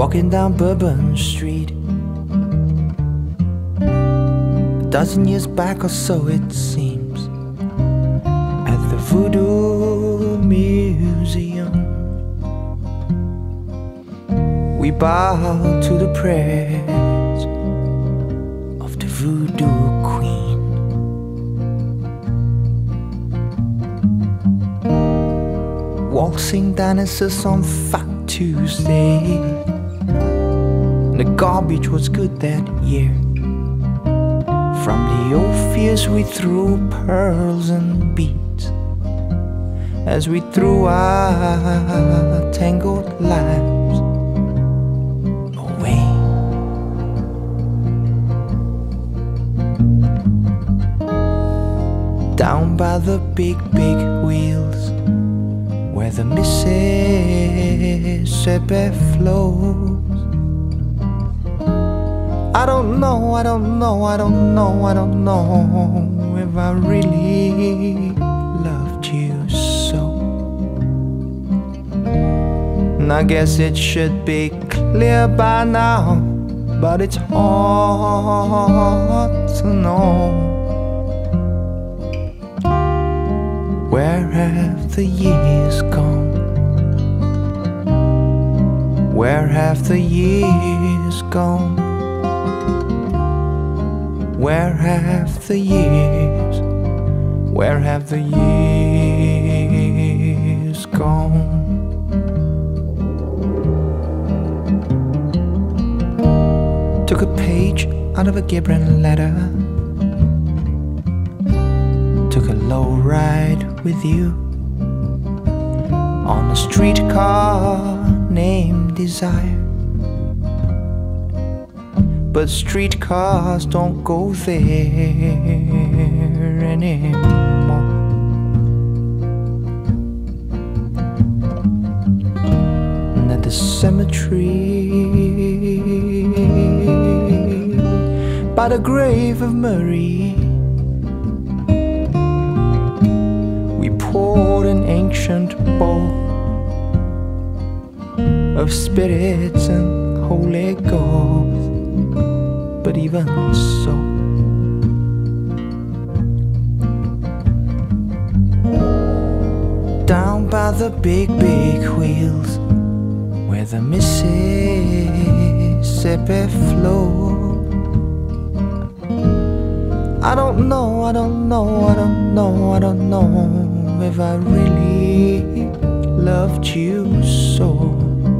walking down Bourbon Street. A dozen years back or so it seems, at the Voodoo Museum. We bow to the prayers of the Voodoo Queen. Waltzing dances on Fat Tuesday. The garbage was good that year. From the old fears we threw pearls and beads, as we threw our tangled lives away. Down by the big, big wheels, where the Mississippi flows. I don't know, I don't know, I don't know, I don't know if I really loved you so. And I guess it should be clear by now, but it's hard to know. Where have the years gone? Where have the years gone? Where have the years, where have the years gone? Took a page out of a Gibran letter, took a low ride with you on a streetcar named Desire. But streetcars don't go there anymore. And at the cemetery by the grave of Murray, we poured an ancient bowl of spirits and Holy Ghost. But even so, down by the big, big wheels, where the Mississippi flows. I don't know, I don't know, I don't know, I don't know if I really loved you so.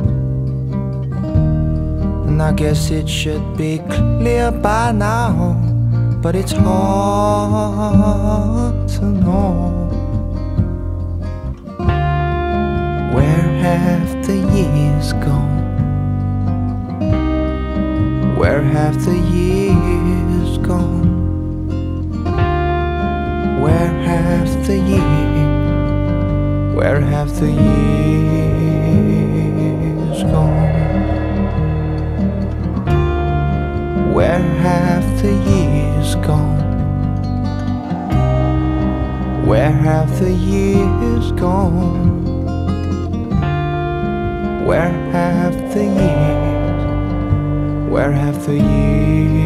And I guess it should be clear by now, but it's hard to know. Where have the years gone? Where have the years gone? Where have the years, where have the years gone? Where have the years gone? Where have the years gone? Where have the years, where have the years